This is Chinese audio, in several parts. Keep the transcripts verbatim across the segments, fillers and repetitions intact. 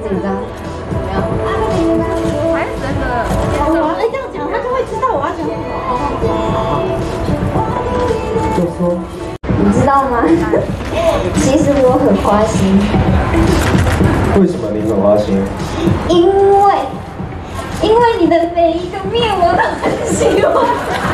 紧张。没有。 还是真的。 我哎这样讲，他就会知道我要讲什么。 就说。 你知道吗？其实我很花心。 为什么你很花心？ 因为，因为你的每一个面我都很喜欢。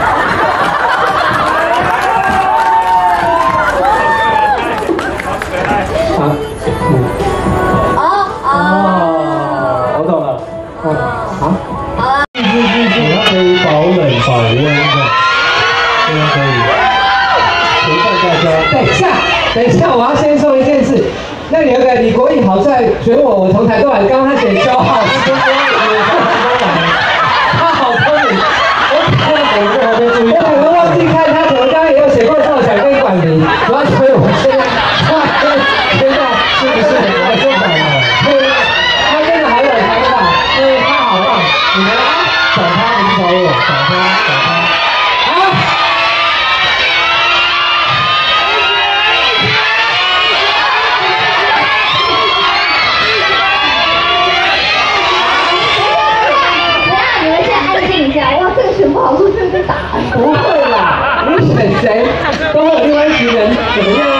啊，嗯。 哦哦，我懂了。哦，好。 好了。 是是是，它可以保冷保温的，这样可以。陪伴大家。 等一下，等一下，我要先说一件事。那有个李国毅好在选我，我从台东来，刚刚他写消耗，是跟国毅也从台东来，他好聪明。我看到每个我都注意，我可能忘记看他，可能刚刚也有写过作想跟管理，我要推我现在，哇，现在是不是我说反了？对，他真的好有想法，对，他好棒，你们找他，你找我，找他，找他，好。 哇，这个选不好，是不是被打？ 不会啦，你选谁都有另外一群人怎么样？